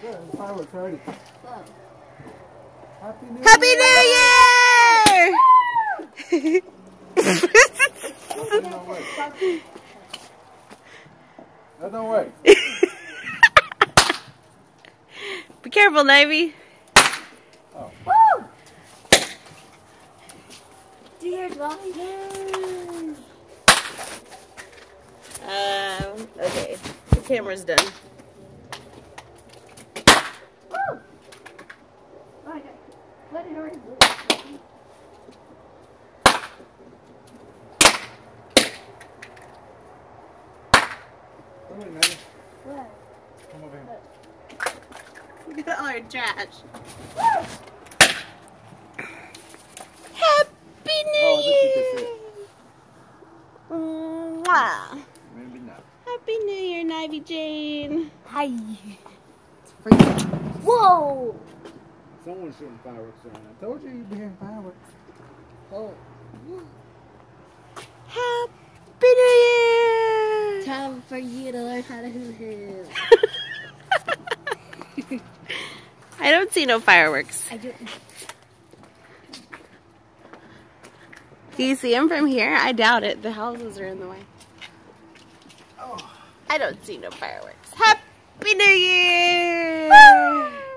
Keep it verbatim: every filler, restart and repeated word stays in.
Yeah, the fireworks already. Whoa. Happy New Happy Year! New Year! That don't work. That don't work. Be careful, Navy. Oh. Woo! Do yours, Mommy. Um, okay. The camera's done. Woo! Oh, I got let it already move. Come here, Nana. What? Come over here. Look at all our trash. Woo! Happy New Oh, I bet you Year! could see it. Mwah. Maybe not. Happy New Year, Navy Jane. Hi. It's freezing. Whoa! Someone's shooting fireworks around. I told you you'd be hearing fireworks. Oh. Happy New Year! Time for you to learn how to live. I don't see no fireworks. I do. Do you see them from here? I doubt it. The houses are in the way. Oh. I don't see no fireworks. Happy New Year!